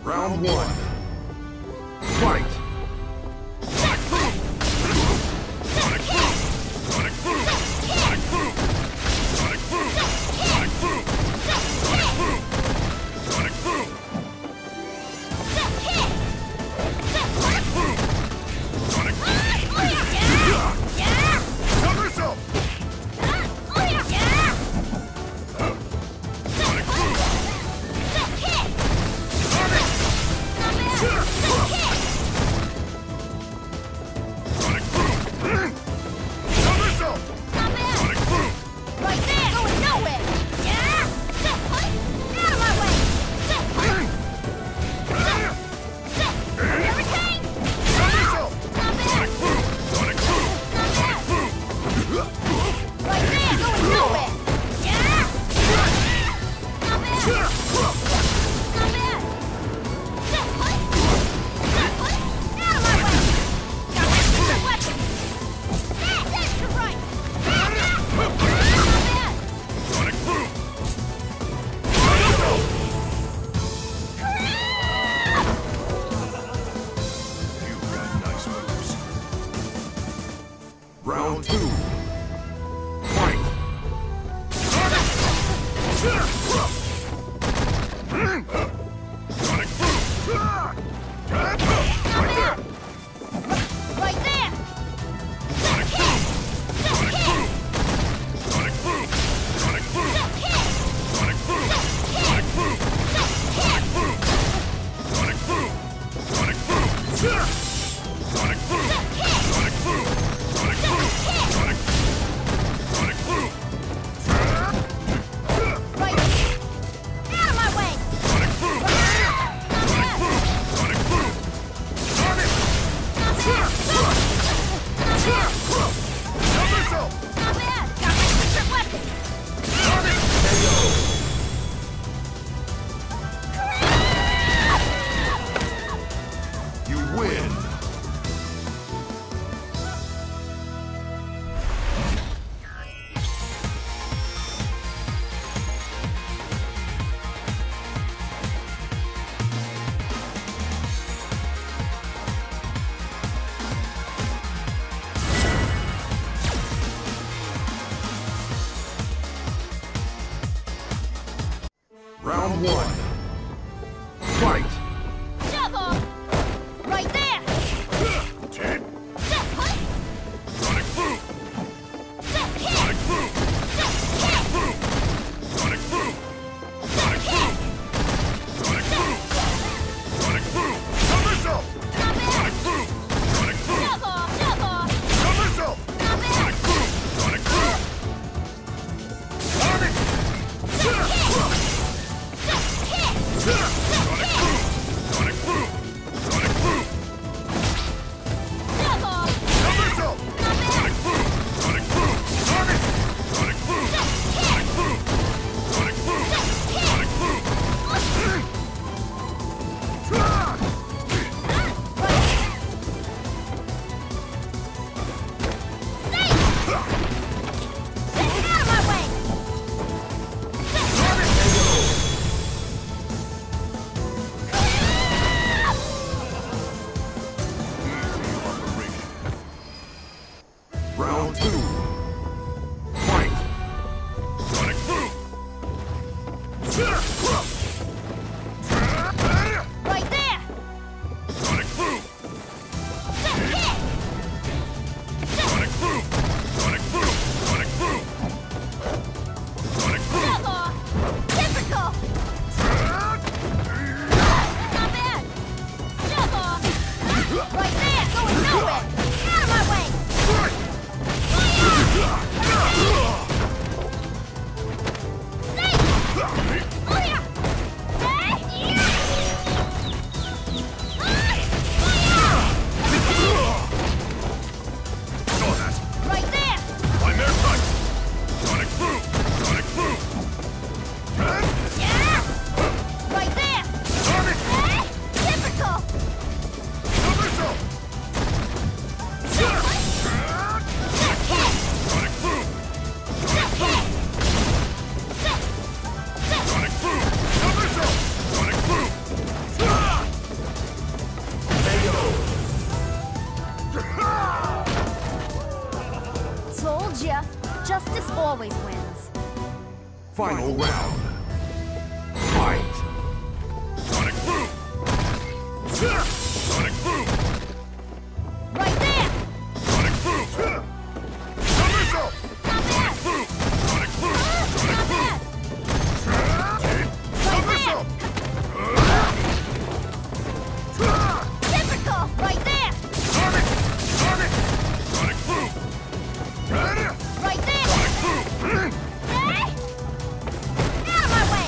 Round one. Fight! Sonic boom! Sonic boom! Sonic boom! Sonic boom! Sonic boom! Sonic boom! Sonic boom! Sonic boom! Sonic boom! Sonic boom! Cover yourself! Sonic boom! Sonic! Final round. Fight! Sonic boom! Sonic boom! Right there! Sonic boom! Somersault! Sonic boom! Sonic boom! Sonic boom! Somersault! Typical! Right there! Sonic! Sonic! Sonic boom! Right there! Sonic boom! Hey! Out of my way!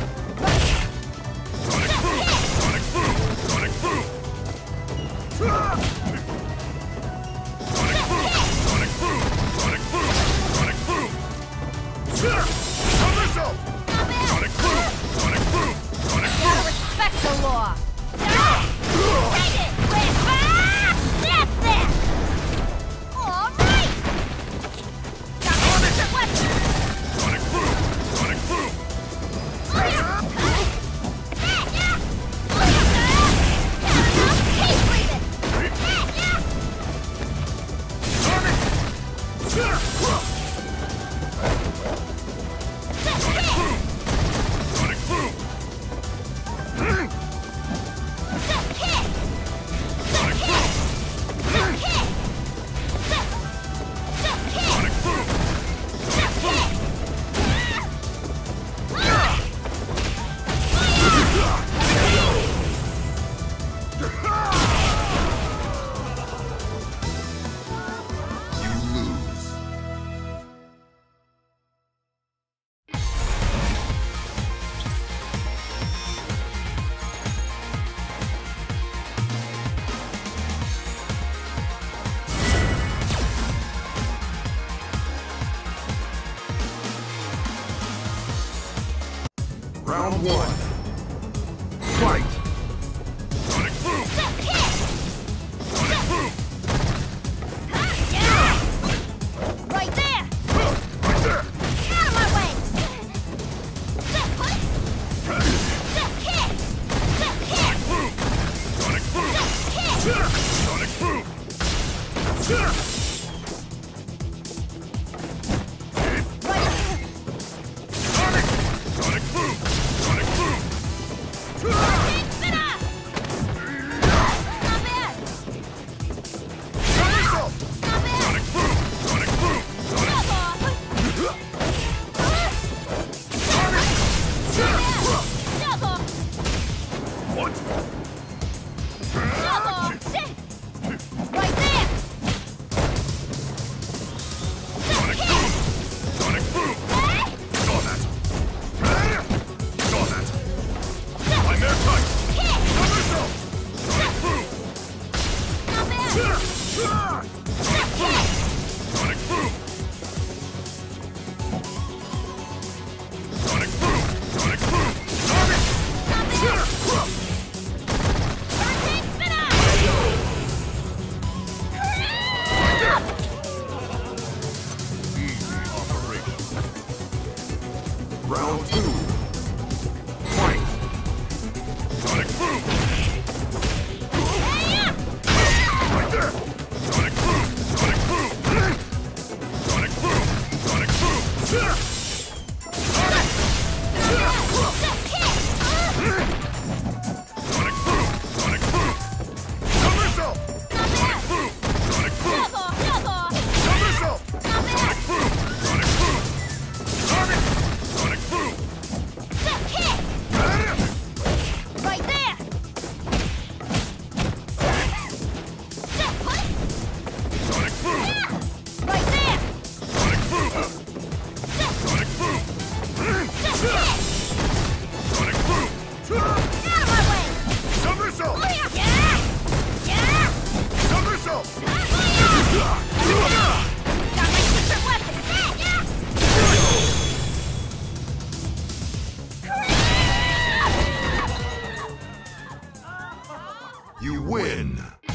Sonic boom! Sonic boom! Sonic boom! Sonic boom! Sonic boom! Sonic boom! Sonic boom! Somersault! Not bad! Sonic boom! Sonic boom! Sonic Gotta boom! respect the law! Take it! Wait! Ah! That's that! All right! Got my secret weapon! Sonic boom! Sonic boom! Oh, yeah! Keep breathing! Sonic! Sonic boom! Sonic boom! Sonic boom! Sonic boom! Sonic boom! You lose. Round one. Fight! Sonic boom! Sonic boom! Right there! Right there! Out of my way! Sonic boom! Sonic boom! Sonic boom! Sonic! Sonic boom! Sonic boom! Spinner! Not bad! Somersault! Not bad! Sonic boom! Sonic boom! Sonic Double! What? Double! Right there! Sonic boom! Sonic boom! Saw that! Saw that! I'm airtight! Somersault! Sonic boom! Not bad! Sonic boom! Sonic boom! Sonic boom! Sonic boom! Sonic! Hurricane spinner! Easy operation. Round two. Fight! Sonic boom! Hey up! Right there! Sonic boom! Sonic boom! Sonic boom! Sonic boom! Sonic! Sonic boom! Sonic boom! Somersault! Sonic boom! Sonic boom! Somersault! Sonic boom! Sonic boom! Sonic! Sonic boom! Right there! Sonic boom! Right there! Sonic boom! Sonic boom! Sonic boom! Out of my way! Somersault! Yeah! Yeah! Somersault! Got my secret weapon! You win!